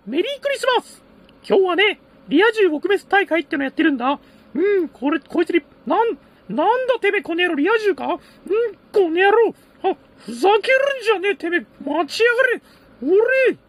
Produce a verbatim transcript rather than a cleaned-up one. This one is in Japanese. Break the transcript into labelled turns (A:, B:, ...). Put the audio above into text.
A: メリークリスマス。今日はね、リア充撲滅大会ってのやってるんだ。うん、これ、こいつに、なん、なんだてめえこの野郎、リア充か？うん、この野郎。あ、ふざけるんじゃねえてめえ、待ちやがれ。俺、